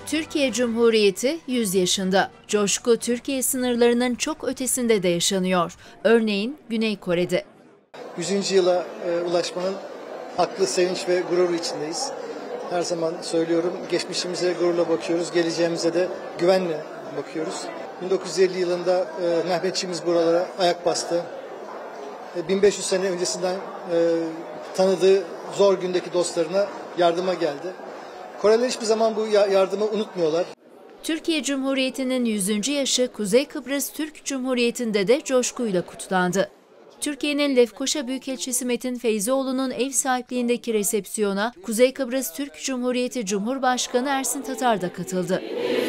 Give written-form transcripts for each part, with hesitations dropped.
Türkiye Cumhuriyeti 100 yaşında. Coşku Türkiye sınırlarının çok ötesinde de yaşanıyor. Örneğin Güney Kore'de. 100. yıla ulaşmanın haklı sevinç ve gururu içindeyiz. Her zaman söylüyorum, geçmişimize gururla bakıyoruz, geleceğimize de güvenle bakıyoruz. 1950 yılında Mehmetçiğimiz buralara ayak bastı. 1500 sene öncesinden tanıdığı zor gündeki dostlarına yardıma geldi. Koreliler hiçbir zaman bu yardımı unutmuyorlar. Türkiye Cumhuriyeti'nin 100. yaşı Kuzey Kıbrıs Türk Cumhuriyeti'nde de coşkuyla kutlandı. Türkiye'nin Lefkoşa Büyükelçisi Metin Feyzioğlu'nun ev sahipliğindeki resepsiyona Kuzey Kıbrıs Türk Cumhuriyeti Cumhurbaşkanı Ersin Tatar da katıldı.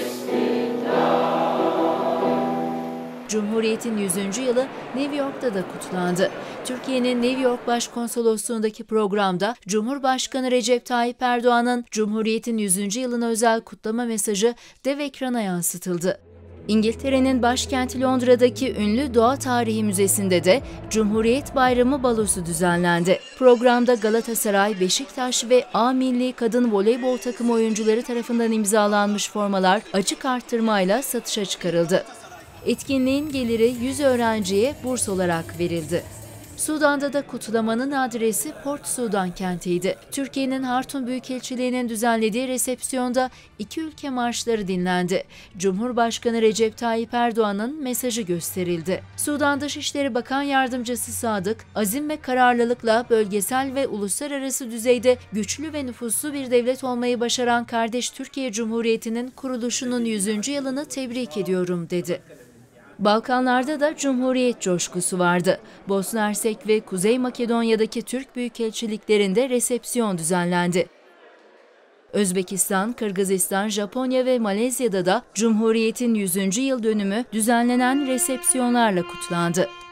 Cumhuriyet'in 100. yılı New York'ta da kutlandı. Türkiye'nin New York Başkonsolosluğu'ndaki programda Cumhurbaşkanı Recep Tayyip Erdoğan'ın Cumhuriyet'in 100. yılına özel kutlama mesajı dev ekrana yansıtıldı. İngiltere'nin başkenti Londra'daki ünlü Doğa Tarihi Müzesi'nde de Cumhuriyet Bayramı balosu düzenlendi. Programda Galatasaray, Beşiktaş ve A Milli Kadın Voleybol takımı oyuncuları tarafından imzalanmış formalar açık arttırmayla satışa çıkarıldı. Etkinliğin geliri 100 öğrenciye burs olarak verildi. Sudan'da da kutlamanın adresi Port Sudan kentiydi. Türkiye'nin Hartum Büyükelçiliği'nin düzenlediği resepsiyonda iki ülke marşları dinlendi. Cumhurbaşkanı Recep Tayyip Erdoğan'ın mesajı gösterildi. Sudan Dışişleri Bakan Yardımcısı Sadık, azim ve kararlılıkla bölgesel ve uluslararası düzeyde güçlü ve nüfuslu bir devlet olmayı başaran kardeş Türkiye Cumhuriyeti'nin kuruluşunun 100. yılını tebrik ediyorum dedi. Balkanlarda da Cumhuriyet coşkusu vardı. Bosna Hersek ve Kuzey Makedonya'daki Türk büyükelçiliklerinde resepsiyon düzenlendi. Özbekistan, Kırgızistan, Japonya ve Malezya'da da Cumhuriyet'in 100. yıl dönümü düzenlenen resepsiyonlarla kutlandı.